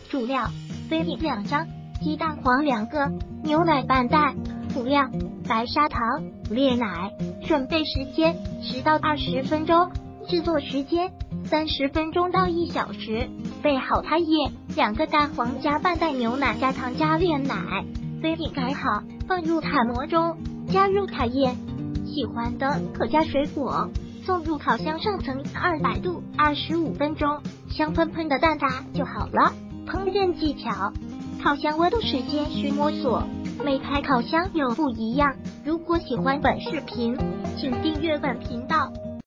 主料：飞饼2张，鸡蛋黄2个，牛奶半袋。辅料：白砂糖、炼奶。准备时间10到20分钟，制作时间30分钟到1小时。备好胎液，2个蛋黄加半袋牛奶加糖加炼奶。飞饼盖好，放入楷模中，加入胎液。喜欢的可加水果。送入烤箱上层200度25分钟，香喷喷的蛋挞就好了。烹饪技巧：烤箱温度时间需摸索，每台烤箱有不一样。如果喜欢本视频，请订阅本频道。